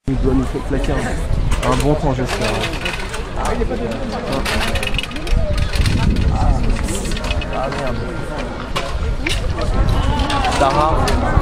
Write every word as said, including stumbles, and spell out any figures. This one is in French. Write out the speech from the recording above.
Il doit nous faire claquer un, un bon temps, j'espère. Ah, ah merde. Sarah.